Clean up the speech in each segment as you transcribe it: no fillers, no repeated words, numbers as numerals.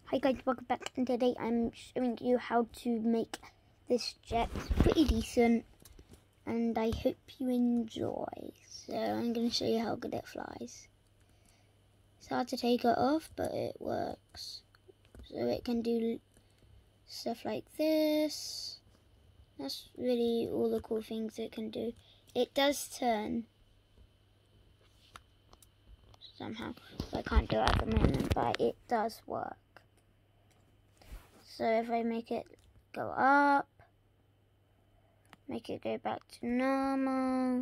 Hi guys, welcome back, and today I'm showing you how to make this jet pretty decent, and I hope you enjoy. So I'm going to show you how good it flies. It's hard to take it off, but it works. So it can do stuff like this. That's really all the cool things it can do. It does turn somehow, so I can't do it at the moment, but it does work. So if I make it go up, make it go back to normal,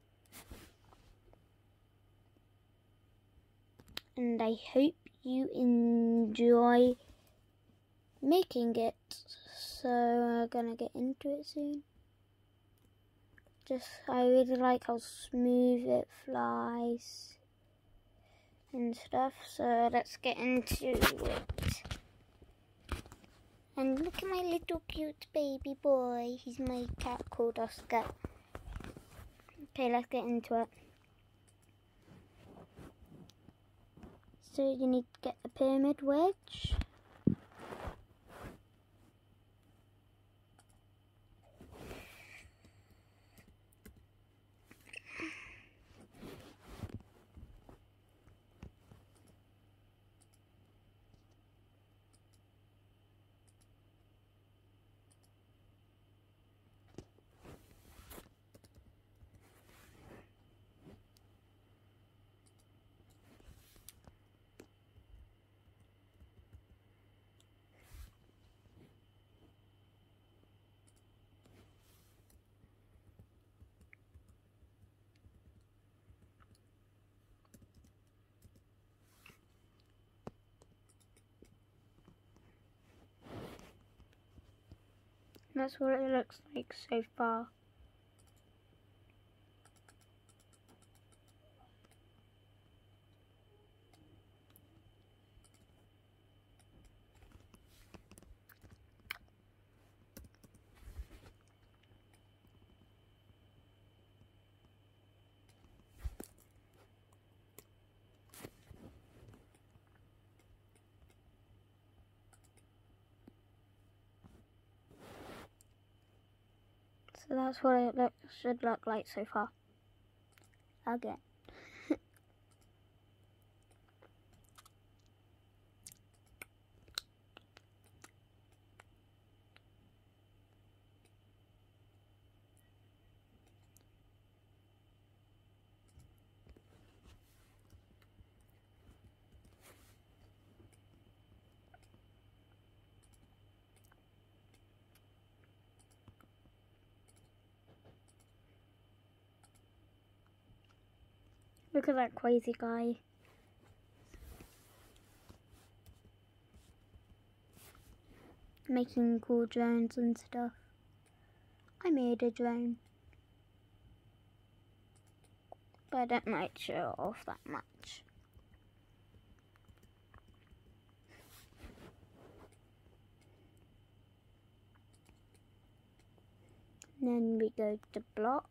and I hope you enjoy making it. So we're gonna get into it soon. I really like how smooth it flies and stuff, so let's get into it. And look at my little cute baby boy. He's my cat called Oscar. Okay, let's get into it. So you need to get the pyramid wedge. That's what it looks like so far. So that's what it should look like so far. Again. Look at that crazy guy. Making cool drones and stuff. I made a drone, but I don't like to show it off that much. Then we go to blocks,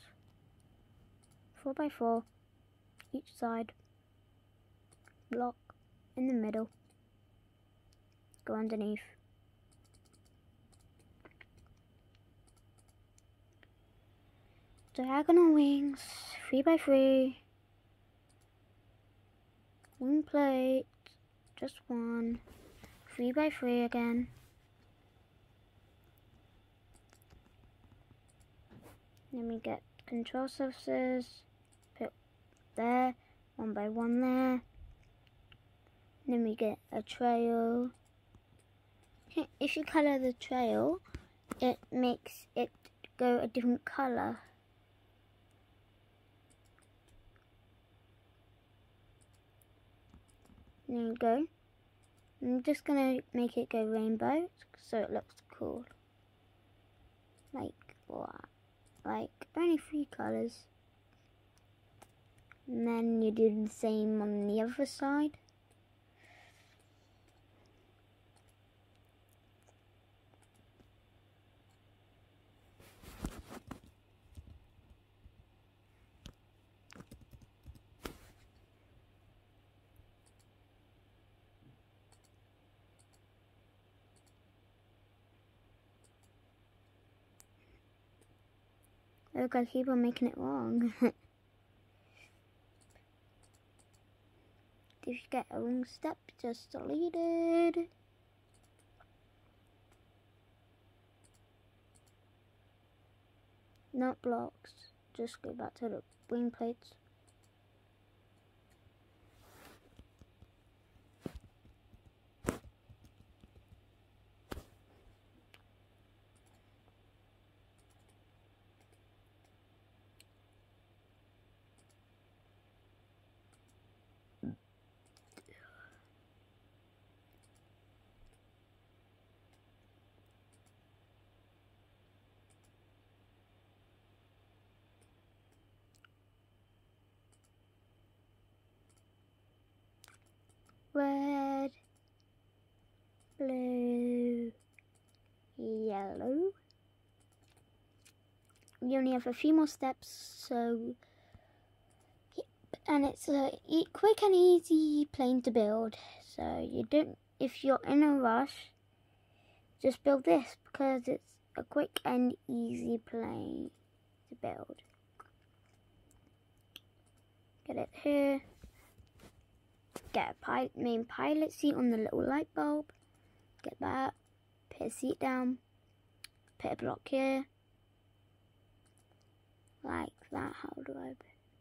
4x4, each side, block in the middle, go underneath. Diagonal wings, 3x3, wing plate, just one, 3x3 again. Then we get control surfaces, put there, 1x1 there. Then we get a trail. If you colour the trail, it makes it go a different colour. There you go. I'm just gonna make it go rainbow so it looks cool. Like what? Like only 3 colours. And then you do the same on the other side. Look, I keep on making it wrong. If you get a wrong step, just delete it. Not blocks. Just go back to the wing plates. Red, blue, yellow. We only have a few more steps, so yep. And it's a quick and easy plane to build. So you don't, if you're in a rush, just build this because it's a quick and easy plane to build. Get it here. Get a main pilot seat on the little light bulb. Get that. Put a seat down. Put a block here. Like that. How do I?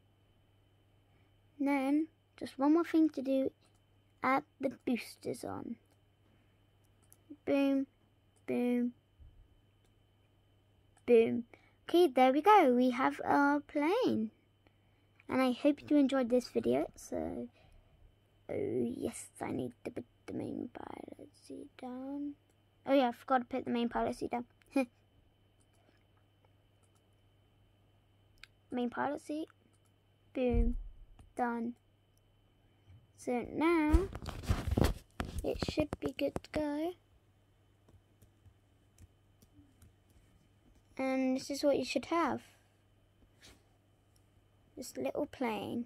And then, just one more thing to do. Add the boosters on. Boom. Boom. Boom. Okay, there we go. We have our plane. And I hope you enjoyed this video. So, oh yes, I need to put the main pilot seat down. Oh yeah, I forgot to put the main pilot seat down. Main pilot seat. Boom. Done. So now, it should be good to go. And this is what you should have. This little plane.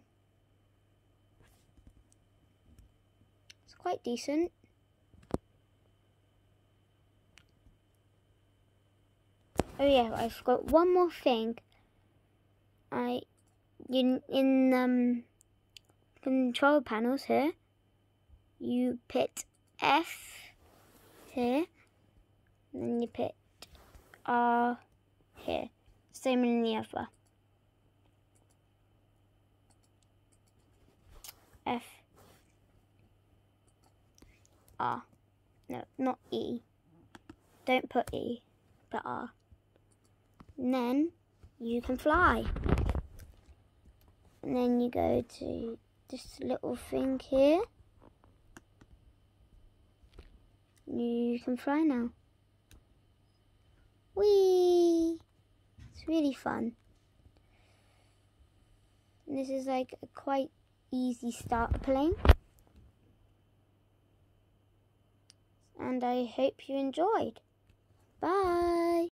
It's quite decent. Oh yeah, I forgot one more thing. In control panels here, you put F here, and then you put R here. Same in the other. F, R. No, not E. Don't put E, put R. And then you can fly. And then you go to this little thing here. You can fly now. Whee! It's really fun. And this is like a quite easy starter plane. And I hope you enjoyed. Bye!